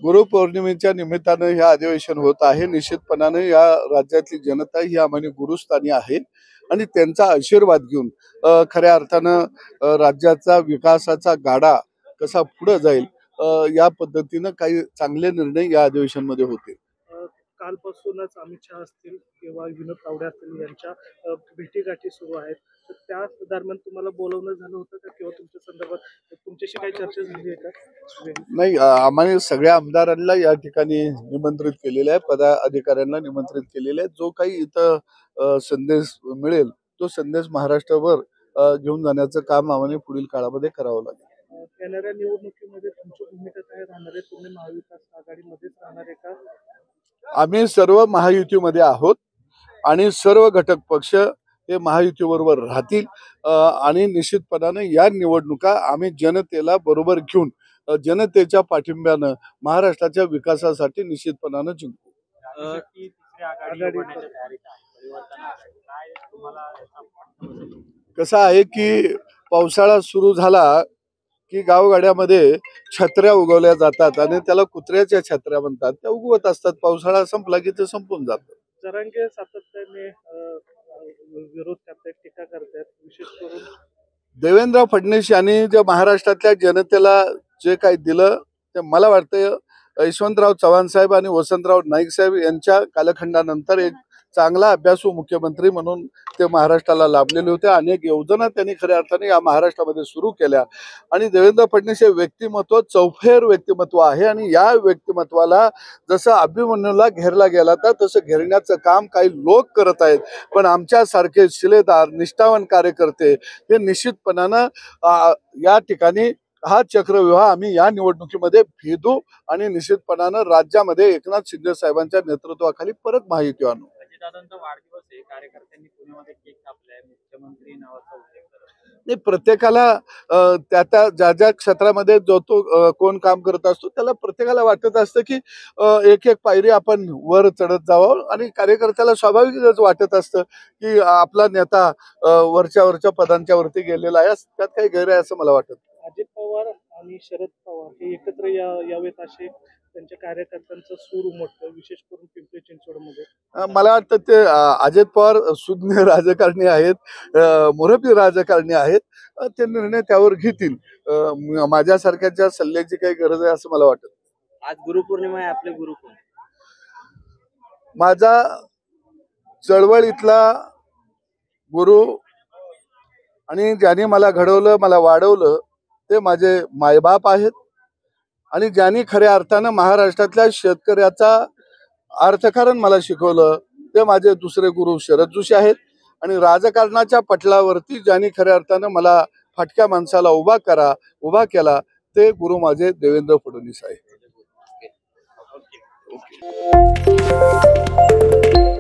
गुरुपौर्णिमेच्या निमित्तानं हे अधिवेशन होत आहे। निश्चितपणाने या राज्यातली जनता ही आम्हाला गुरुस्थानी आहे आणि त्यांचा आशीर्वाद घेऊन खऱ्या अर्थानं राज्याचा विकासाचा गाडा कसा पुढे जाईल या पद्धतीनं काही चांगले निर्णय या अधिवेशनमध्ये होते। कालपासूनच अमित शहा असतील किंवा विनोद तावडे असतील यांच्या भेटीगाठी सुरू आहेत, तर त्या दरम्यान तुम्हाला बोलवणं झालं होतं का किंवा तुमच्या संदर्भात तुमच्याशी काही चर्चा झाली आहे का? नाही, आम्हाला सगळ्या आमदारांना या ठिकाणी निमंत्रित केलेलं आहे, पदाधिकाऱ्यांना निमंत्रित केलेलं आहे। जो काही इथं संदेश मिळेल तो संदेश महाराष्ट्रावर घेऊन जाण्याचं काम आम्हाला पुढील काळामध्ये करावं लागेल। येणाऱ्या निवडणुकीमध्ये तुमची भूमिका काय राहणार आहे? तुम्ही महाविकास आघाडीमध्येच राहणार आहे का? आम्ही सर्व महायुतीमध्ये आहोत आणि सर्व घटक पक्ष हे महायुतीबरोबर राहतील आणि निश्चितपणाने या निवडणुका आम्ही जनतेला बरोबर घेऊन जनतेच्या पाठिंब्यानं महाराष्ट्राच्या विकासासाठी निश्चितपणाने जिंकू। कसं आहे की पावसाळा सुरू झाला की गावगाड्यामध्ये छत्र्या उगवल्या जातात आणि त्याला कुत्र्याच्या छत्र्या म्हणतात, त्या उगवत असतात। पावसाळा संपला की ते संपून जातं। जरांगे सातत्याने विरोध करतात, टीका करतात, विशेष करून देवेंद्र फडणवीस यांनी जे महाराष्ट्रातल्या जनतेला जे काही दिलं ते मला वाटतं यशवंतराव चव्हाण साहेब आणि वसंतराव नाईक साहेब यांच्या कालखंडानंतर एक चांगला अभ्यासू मुख्यमंत्री म्हणून ते महाराष्ट्राला लाभलेले होते। अनेक योजना त्यांनी खऱ्या अर्थाने या महाराष्ट्रामध्ये सुरू केल्या आणि देवेंद्र फडणवीस हे व्यक्तिमत्व चौफेर व्यक्तिमत्व आहे आणि या व्यक्तिमत्वाला जसं अभिमन्यूला घेरला गेला तर तसं घेरण्याचं काम काही लोक करत आहेत, पण आमच्यासारखे शिलेदार निष्ठावान कार्यकर्ते हे निश्चितपणानं या ठिकाणी हा चक्रव्यूह आम्ही या निवडणुकीमध्ये भेदू आणि निश्चितपणानं राज्यामध्ये एकनाथ शिंदे साहेबांच्या नेतृत्वाखाली परत महायुती आणू। वाढदिवस आहे, कार्यकर्त्यांनी पुण्यामध्ये केक कापलाय, मुख्यमंत्री नावाचा उल्लेख करत नाही, प्रत्येकाला ज्या ज्या क्षेत्रामध्ये जो तो कोण काम करत असतो त्याला प्रत्येकाला वाटत असतं की एक एक पायरी आपण वर चढत जावं आणि कार्यकर्त्याला स्वाभाविकच वाटत असतं की आपला नेता वरच्या पदांच्या वरती गेलेला आहे, त्यात काही गैर आहे असं मला वाटत। अजित पवार आणि शरद पवार हे एकत्र यावेत असे त्यांच्या कार्यकर्त्यांचा सूर उमटतो, विशेष करून पिंपरी चिंचवडमध्ये। मला वाटतं ते अजित पवार सुज्ञ राजकारणी आहेत, मुरबी राजकारणी आहेत, ते निर्णय त्यावर घेतील। माझ्यासारख्याच्या सल्ल्याची काही गरज आहे असं मला वाटत। आज गुरुपौर्णिमा आहे, आपले गुरु कोण? माझा चळवळीतला गुरु आणि ज्यांनी मला घडवलं, मला वाढवलं ते माझे मायबाप आहेत आणि ज्यांनी खऱ्या अर्थानं महाराष्ट्रातल्या शेतकऱ्याचा अर्थकारण मला शिकवलं ते माझे दुसरे गुरु शरद जोशी आहेत आणि राजकारणाच्या पटलावरती ज्यांनी खऱ्या अर्थानं मला फाटक्या माणसाला उभा केला ते गुरु माझे देवेंद्र फडणवीस आहेत।